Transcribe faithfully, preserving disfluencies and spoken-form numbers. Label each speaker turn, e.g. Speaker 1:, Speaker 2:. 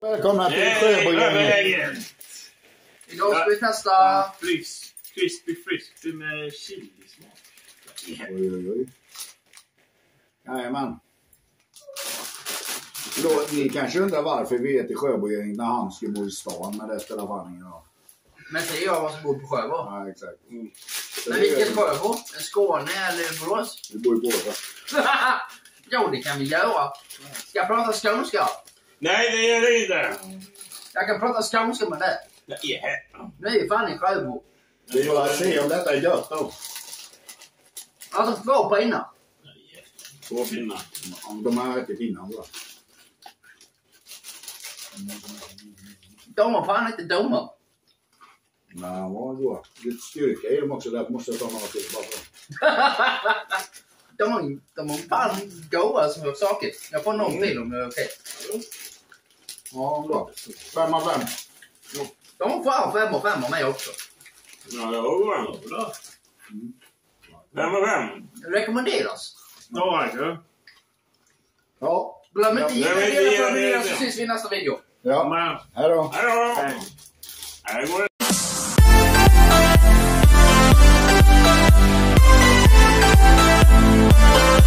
Speaker 1: Välkomna till Sjöbogängen.
Speaker 2: Idag ska vi testa
Speaker 3: fris, crispy frisky med chilismak.
Speaker 1: Oj, oj, oj. Jajamän. Då, ni kanske undrar varför vi heter Sjöbogängen när han ska bo i stan, men det spelar fan ingen roll.
Speaker 2: Men säger jag vad som bor på Sjöbo.
Speaker 1: Ja, exakt. Mm.
Speaker 2: Men vilket Sjöbo? En Skåne eller Borås?
Speaker 1: Vi bor i båda.
Speaker 2: Jo, det kan vi göra. Ska jag prata skånska?
Speaker 3: Nej, det gör det inte.
Speaker 2: Jag kan prata skånska med det.
Speaker 3: Yeah.
Speaker 2: Nu är fan i Sjöbo.
Speaker 1: Det är bara att se om detta är gött då.
Speaker 2: Alltså två pinnar.
Speaker 3: Två pinnar.
Speaker 1: Om de har ätit innan då.
Speaker 2: De var fan inte dumma.
Speaker 1: Nej, vad då? Lite styrka i dem också, där måste jag ta några till bara för.
Speaker 2: De har, de har fan goda som saker. Jag får någon till om det är okej.
Speaker 1: Ja, bra. Fem av fem.
Speaker 2: De har fan fem och fem av mig också.
Speaker 3: Ja, det var bra. Fem och fem.
Speaker 2: Det rekommenderas.
Speaker 3: Ja, ja.
Speaker 1: Ja.
Speaker 2: Glöm inte
Speaker 3: Ja,
Speaker 2: att
Speaker 3: men
Speaker 2: dela
Speaker 3: det-
Speaker 2: prenumerera
Speaker 3: det-
Speaker 2: så syns vi i nästa video.
Speaker 1: Ja.
Speaker 3: Men,
Speaker 1: Hej då.
Speaker 3: hej då. Hej då.
Speaker 4: We'll be right back.